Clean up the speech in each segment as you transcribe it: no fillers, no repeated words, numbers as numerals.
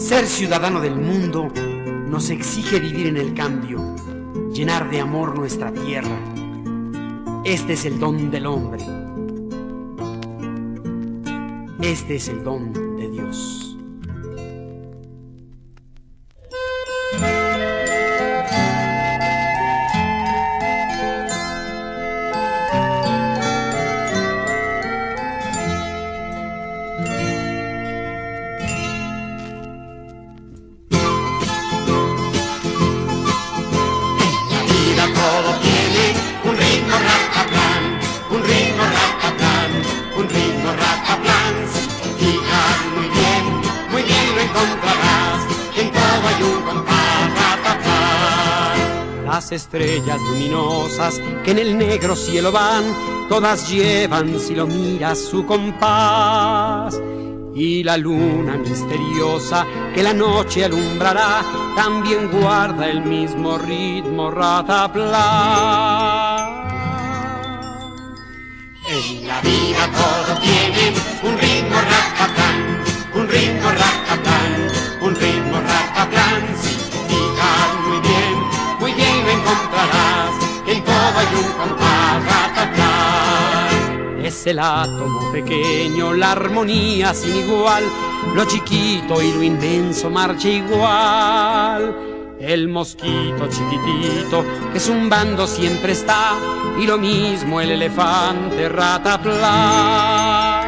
Ser ciudadano del mundo nos exige vivir en el cambio, llenar de amor nuestra tierra. Este es el don del hombre. Este es el don de Dios. Las estrellas luminosas que en el negro cielo van, todas llevan, si lo miras, su compás. Y la luna misteriosa que la noche alumbrará, también guarda el mismo ritmo, rataplan. En la vida todo tiene un ritmo, rataplan, un ritmo, rataplan, un ritmo, rataplan. Si te fijas muy bien lo encontrarás, en todo hay un compás, rataplan. Es el átomo pequeño, la armonía sin igual, lo chiquito y lo inmenso marcha igual. El mosquito chiquitito que zumbando siempre está, y lo mismo el elefante, rataplan.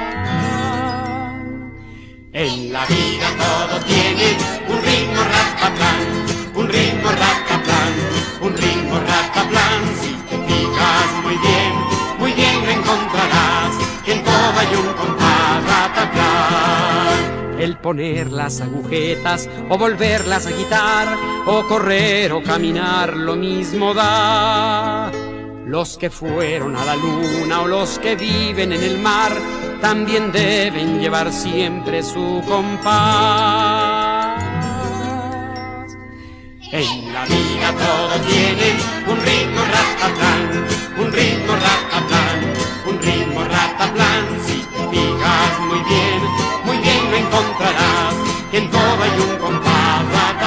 En la vida todo tiene un ritmo, rataplan, un ritmo, rataplan, un ritmo, rataplan. Si te fijas muy bien lo encontrarás, que en todo hay un compás, rataplan. El poner las agujetas o volverlas a quitar, o correr o caminar, lo mismo da. Los que fueron a la luna o los que viven en el mar, también deben llevar siempre su compás. En la vida todo tiene un ritmo, rataplan, un ritmo, rataplan, un ritmo, rataplan. Si te fijas muy bien lo encontrarás, que en todo hay un compás,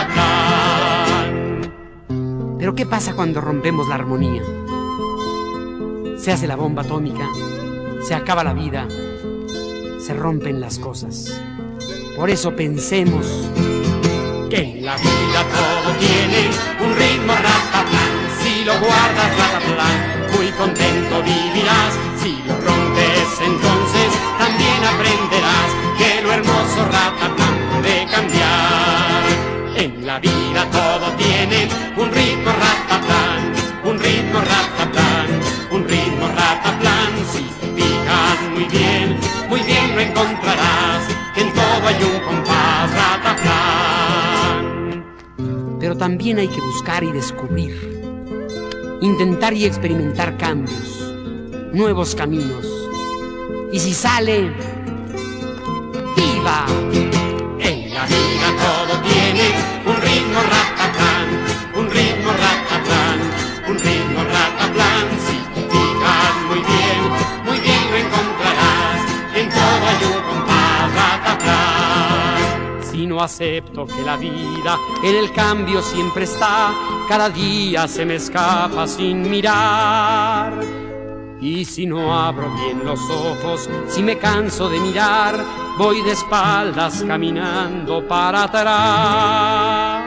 rataplan. Pero ¿qué pasa cuando rompemos la armonía? Se hace la bomba atómica, se acaba la vida, se rompen las cosas. Por eso pensemos que en la vida todo tiene un ritmo, rataplan. Si lo guardas, rataplan, muy contento vivirás. Si lo rompes, entonces también aprenderás que lo hermoso, rataplan, puede cambiar. En la vida todo tiene un ritmo, rataplan, un ritmo, rataplan, un ritmo, rataplan. Si te fijas muy bien lo encontrarás, que en todo hay un compás, rataplan. Pero también hay que buscar y descubrir, intentar y experimentar cambios, nuevos caminos. Y si sale, ¡viva! En la vida todo tiene un ritmo, rataplan, un ritmo, rataplan, un ritmo, rataplan. Si te fijas muy bien lo encontrarás, en todo hay un compás, rataplan. Si no acepto que la vida en el cambio siempre está, cada día se me escapa sin mirar. Y si no abro bien los ojos, si me canso de mirar, voy de espaldas caminando para atrás.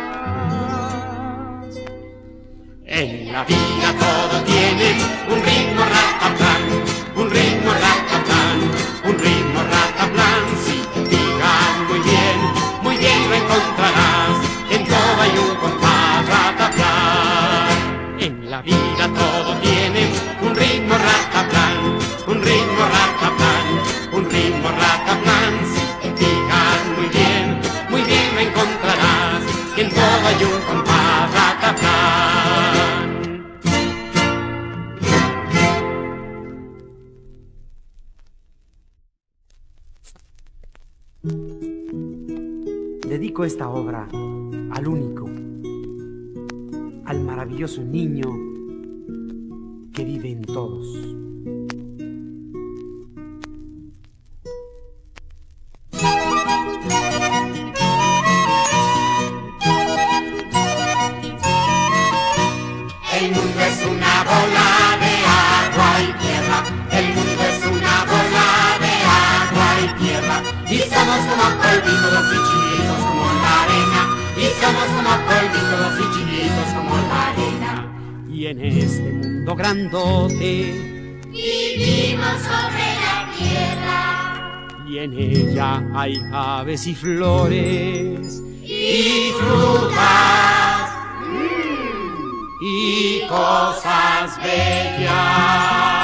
En la vida todo tiene un ritmo, rataplan, un ritmo, rataplan, un ritmo, rataplan. Si te fijas muy bien lo encontrarás, en todo hay un compás, rataplan. En la vida todo tiene un ritmo, rataplan, un ritmo, rataplan, un ritmo, rataplan. Si te fijas muy bien lo encontrarás, que en todo hay un compás, rataplan. Dedico esta obra al único, al maravilloso niño que vive en todos. y somos como polvitos así chiquitos como la arena, y somos como polvitos así chiquitos como la arena. Y en este mundo grandote vivimos sobre la tierra, y en ella hay aves y flores y frutas, y cosas bellas.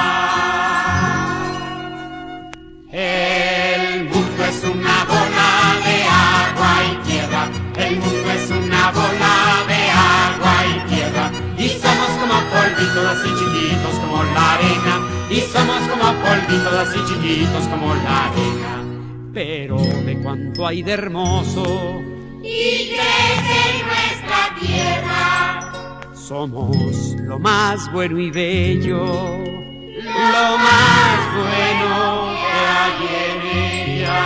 El mundo es una bola de agua y tierra, el mundo es una bola de agua y tierra, y somos como polvitos así chiquitos como la arena, y somos como polvitos así chiquitos como la arena. Pero de cuanto hay de hermoso y crece en nuestra tierra, somos lo más bueno y bello, lo más bueno que hay en ella.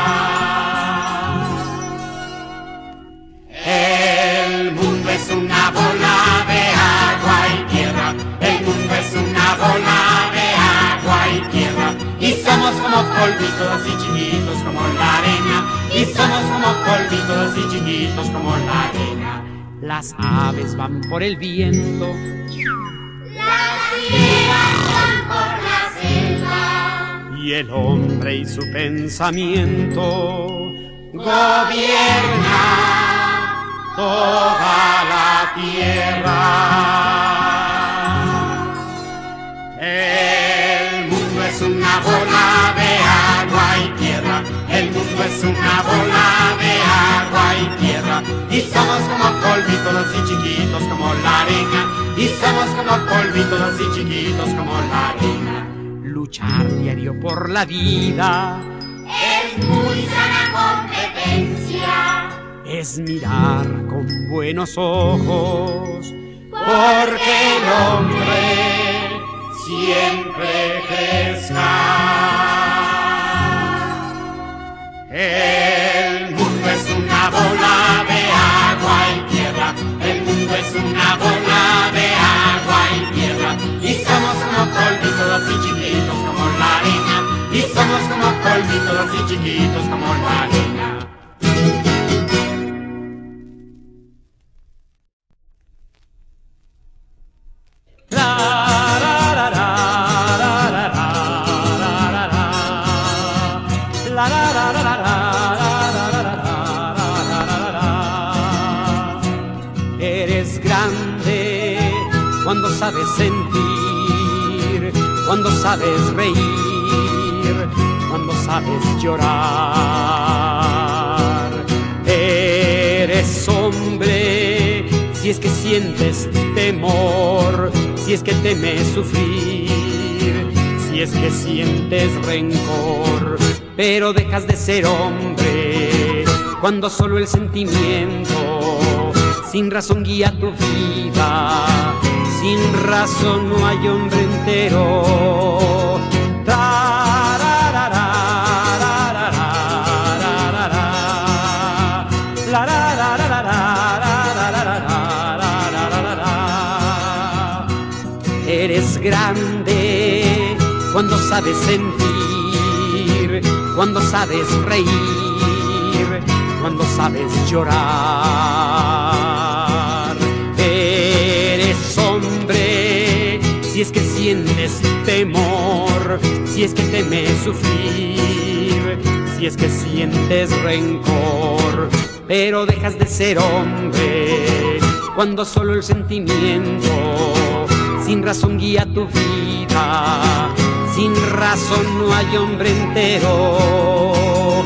El mundo es una bola de agua y tierra, el mundo es una bola de agua y tierra, y somos como polvitos así chiquitos como la arena, y somos como polvitos así chiquitos como la arena. las aves van por el viento, Las fieras van por la selva, y el hombre y su pensamiento gobierna toda la tierra. El mundo es una bola de agua y tierra, el mundo es una bola de agua y tierra, y somos como polvitos así chiquitos como la arena, y somos como polvitos así chiquitos como la arena. luchar diario por la vida, Es muy sana competencia, es mirar con buenos ojos, porque el hombre siempre crezca. El mundo es una bola de agua y tierra, el mundo es una bola de agua y tierra, y somos como polvitos así chiquitos como la arena, y somos como polvitos así chiquitos como la arena. Eres grande cuando sabes sentir, cuando sabes reír, cuando sabes llorar. Eres hombre si es que sientes temor, si es que temes sufrir, si es que sientes rencor. Pero dejas de ser hombre cuando solo el sentimiento sin razón guía tu vida, sin razón no hay hombre entero. Eres grande cuando sabes sentir, cuando sabes reír, cuando sabes llorar. Eres hombre si es que sientes temor, si es que temes sufrir, si es que sientes rencor. Pero dejas de ser hombre cuando solo el sentimiento sin razón guía tu vida, sin razón no hay hombre entero.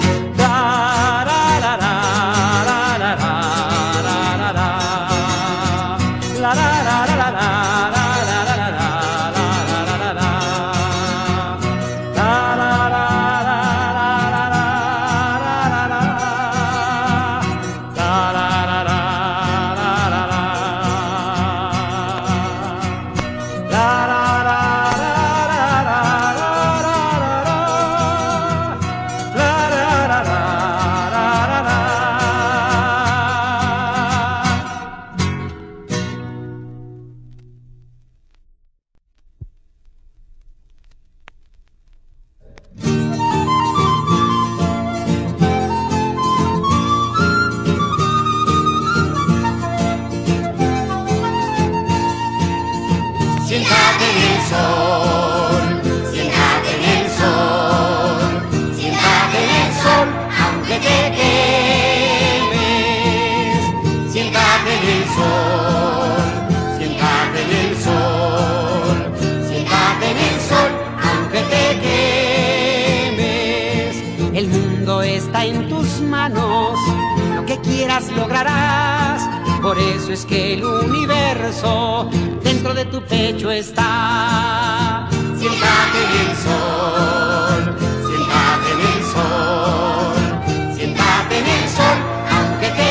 manos, lo que quieras lograrás. Por eso es que el universo dentro de tu pecho está. Siéntate en el sol, siéntate en el sol, siéntate en el sol, aunque te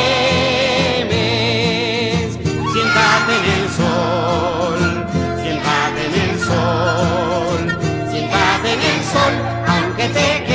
quemes. Siéntate en el sol, siéntate en el sol, siéntate en el sol, aunque te quemes.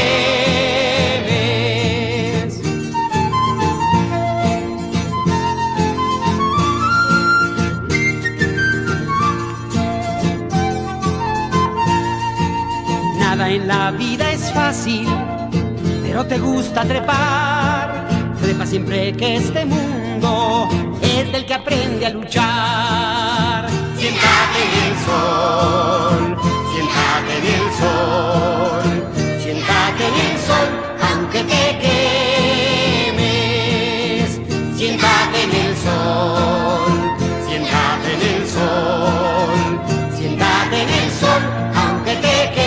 Nada en la vida es fácil, pero te gusta trepar. Trepa siempre que este mundo es del que aprende a luchar. Siéntate en el sol, siéntate en el sol, siéntate en el sol, aunque te quemes. Siéntate en el sol, siéntate en el sol, siéntate en el sol, aunque te quemes.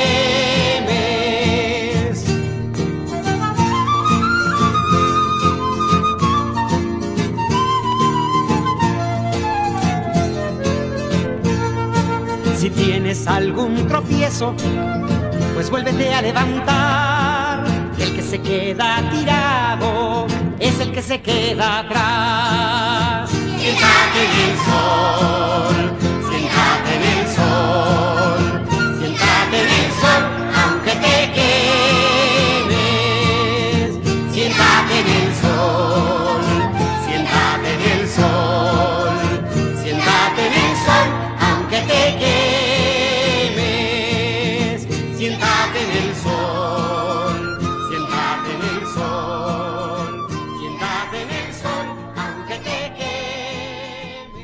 Si tienes algún tropiezo, pues vuélvete a levantar. El que se queda tirado es el que se queda atrás. Siéntate en el sol, siéntate en el sol, siéntate en el sol, aunque te quemes. Siéntate en el sol, siéntate en el sol, siéntate en el sol, aunque te quemes. Siéntate en el sol, siéntate en el sol, siéntate en el sol, aunque te quemes.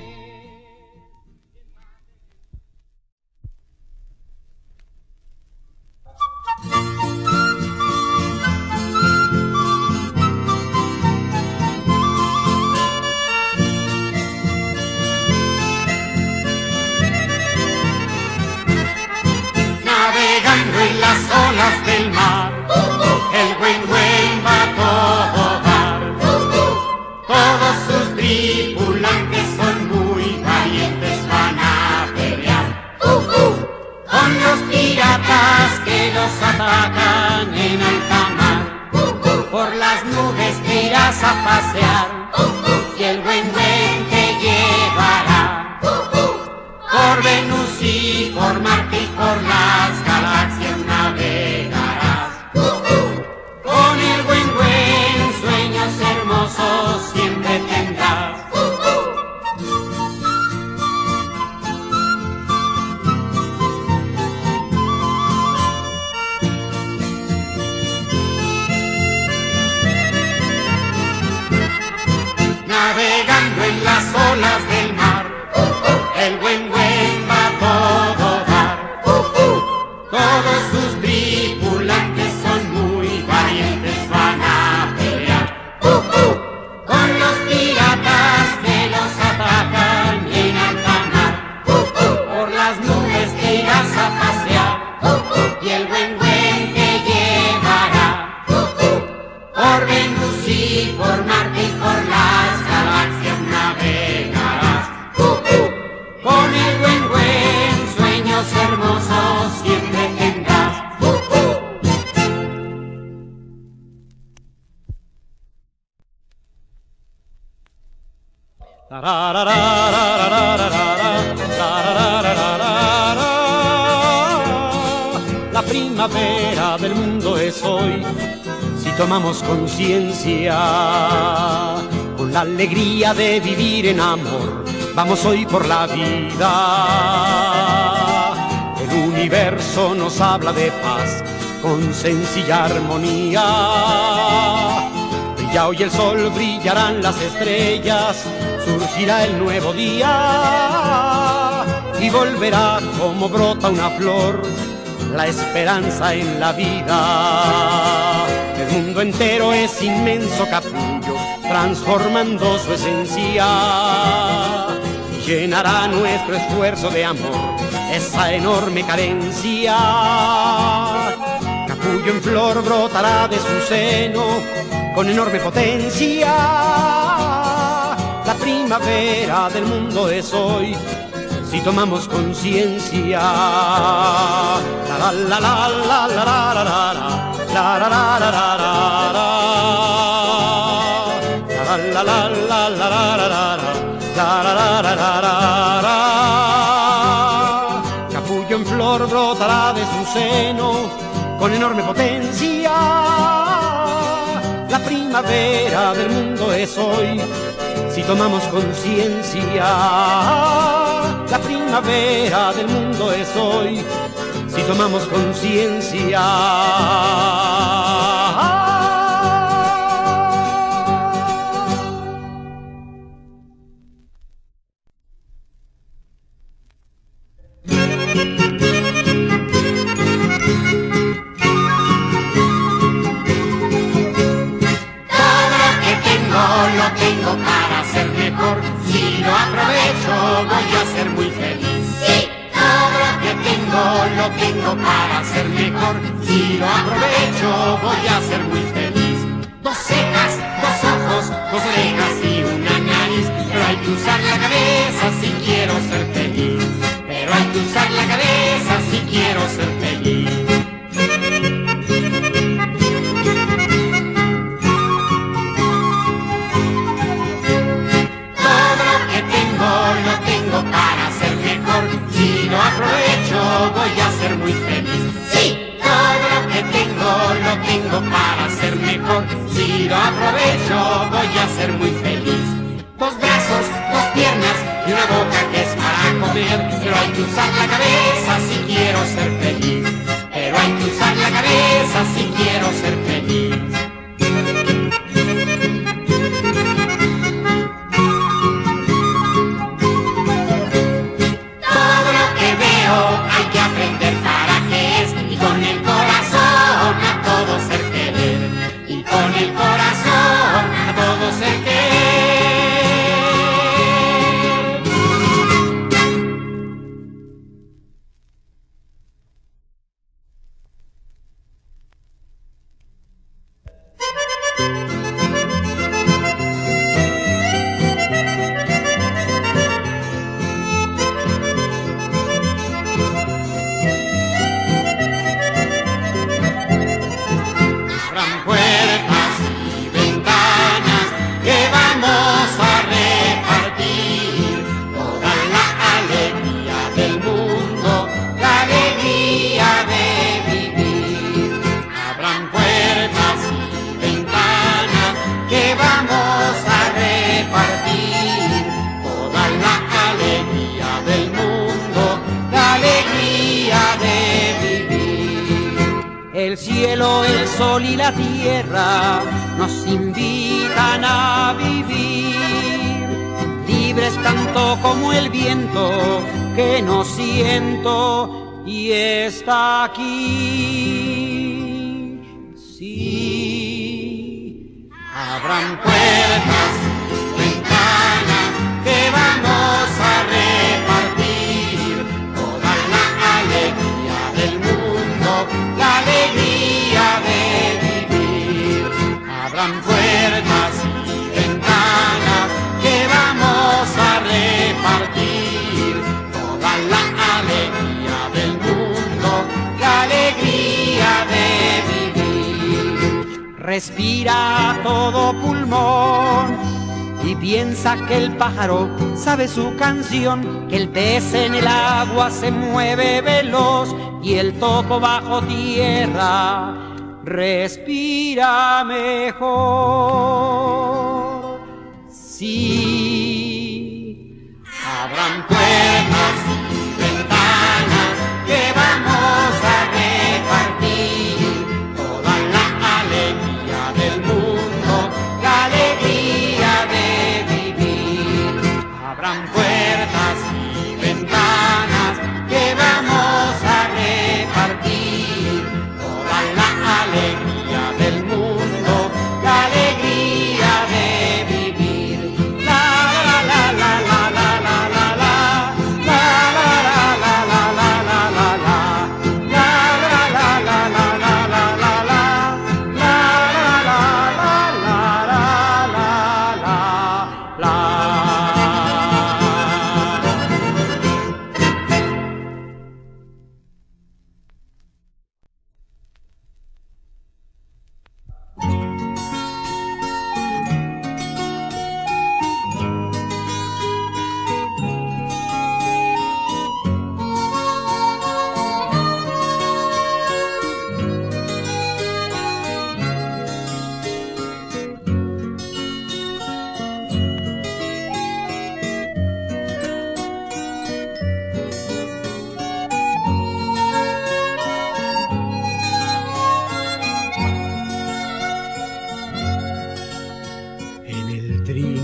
Navegando en las olas del mar, el buen va a todo dar. Todos sus tripulantes son muy valientes, van a pelear con los piratas que los atacan en alta mar. Por las nubes te irás a pasear y el buen te llevará por Venus y por Marte y por las galaxias navegarás. Con el buen sueños hermosos siempre tendrás. Navegando en las olas del mar, el buen va a todo dar. Todos sus tripulantes son muy valientes, van a pelear con los piratas que los atacan en alta mar. Por las nubes te irás a pasear y el buen te llevará por Venus y por Marte y por las galaxias navegarás. Con el buen sueños hermosos siempre tendrás. La primavera del mundo es hoy, si tomamos conciencia, con la alegría de vivir en amor, vamos hoy por la vida. El universo nos habla de paz, con sencilla armonía. Brilla hoy el sol, brillarán las estrellas, surgirá el nuevo día y volverá como brota una flor la esperanza en la vida. El mundo entero es inmenso capullo, transformando su esencia, y llenará nuestro esfuerzo de amor esa enorme carencia. Capullo en flor brotará de su seno, con enorme potencia. La primavera del mundo es hoy, si tomamos conciencia. La la la la la la la la la la la la la la la la la la. Capullo en flor brotará de su seno con enorme potencia. La primavera del mundo es hoy, si tomamos conciencia. La primavera del mundo es hoy, si tomamos conciencia. Lo tengo para ser mejor, si lo aprovecho voy a ser muy feliz. Sí, todo lo que lo tengo para ser mejor, si lo aprovecho voy a ser muy feliz. Dos cejas, dos ojos, dos orejas y una nariz, pero hay que usar la cabeza si quiero ser feliz. Pero hay que usar la cabeza si quiero ser feliz. Lo tengo para ser mejor, si lo aprovecho voy a ser muy feliz. Sí, todo lo que lo tengo para ser mejor, si lo aprovecho voy a ser muy feliz. Dos brazos, dos piernas y una boca que es para comer, pero hay que usar la cabeza si quiero ser feliz. Pero hay que usar la cabeza si quiero ser feliz. Hay que aprender para qué es, y con el corazón a todo ser querer, y con el corazón a todo ser querer. El cielo, el sol y la tierra nos invitan a vivir, libres tanto como el viento que no siento y está aquí. Sí, abran puertas, ventanas, que vamos a repartir toda la alegría del mundo, la alegría de vivir. Abran puertas y ventanas, que vamos a repartir toda la alegría del mundo, la alegría de vivir. Respira a todo pulmón y piensa que el pájaro sabe su canción, que el pez en el agua se mueve veloz y el topo bajo tierra respira mejor. Sí, abran puertas y ventanas, que vamos a repartir toda la alegría del mundo, la alegría de vivir. Abran puertas y ventanas, que vamos a repartir toda la alegría del mundo, la alegría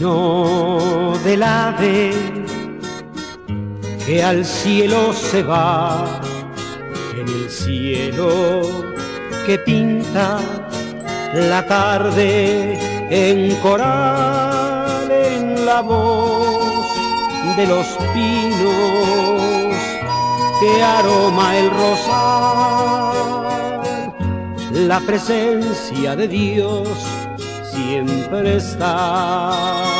trino del ave que al cielo se va, en el cielo que pinta la tarde en coral, en la voz de los pinos que aroma el rosal, la presencia de Dios siempre está.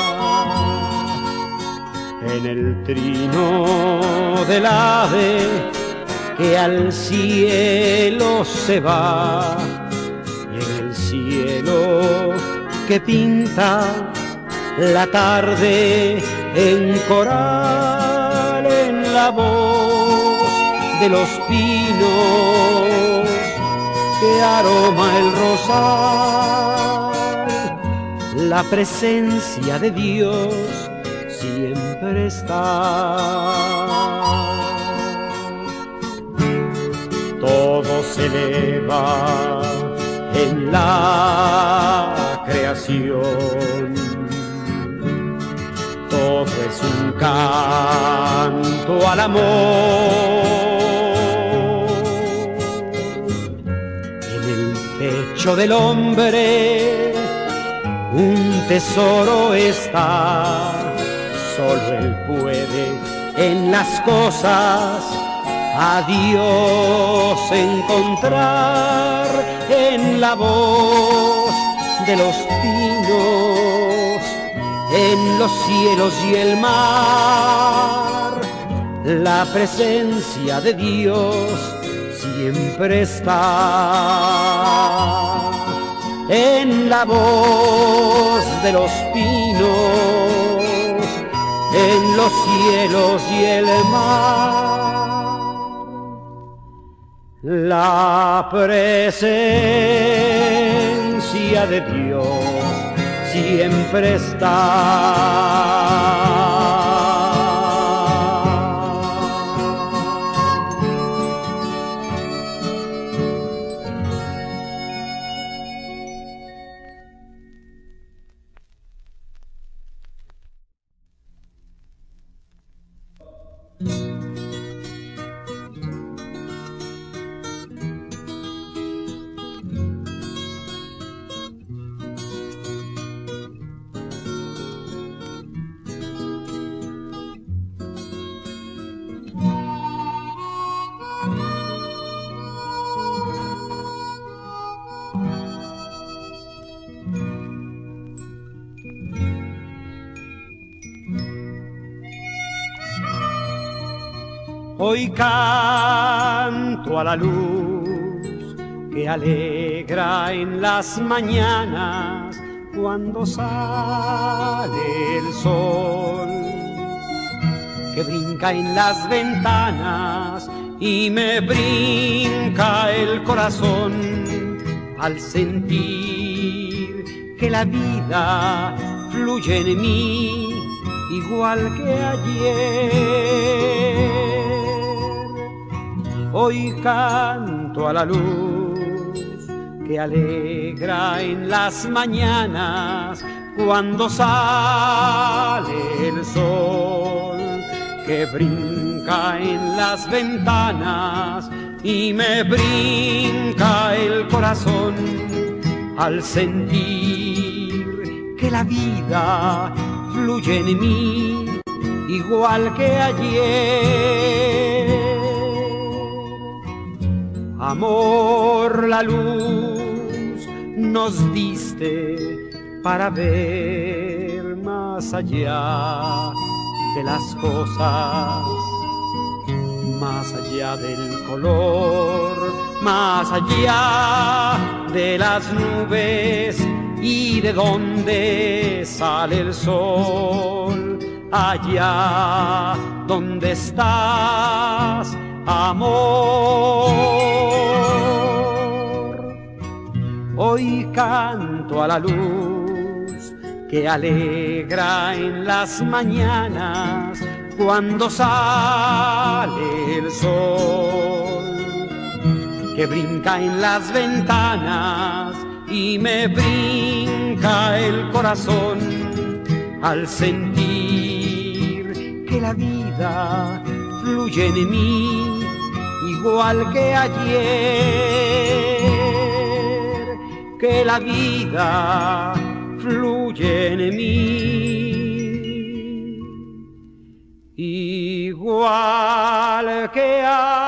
En el trino del ave que al cielo se va, y en el cielo que pinta la tarde en coral, en la voz de los pinos que aroma el rosal, la presencia de Dios siempre está. Todo se eleva en la creación, todo es un canto al amor. En el pecho del hombre un tesoro está, solo él puede en las cosas a Dios encontrar, en la voz de los pinos, en los cielos y el mar, la presencia de Dios siempre está. En la voz de los pinos, en los cielos y el mar, la presencia de Dios siempre está. Hoy canto a la luz que alegra en las mañanas cuando sale el sol, que brinca en las ventanas y me brinca el corazón al sentir que la vida fluye en mí igual que ayer. Hoy canto a la luz que alegra en las mañanas cuando sale el sol, que brinca en las ventanas y me brinca el corazón al sentir que la vida fluye en mí igual que ayer. Amor, la luz nos diste para ver más allá de las cosas, más allá del color, más allá de las nubes y de donde sale el sol, allá donde estás, amor. Hoy canto a la luz que alegra en las mañanas cuando sale el sol, que brinca en las ventanas y me brinca el corazón al sentir que la vida fluye en mí igual que ayer, que la vida fluye en mí igual que ayer.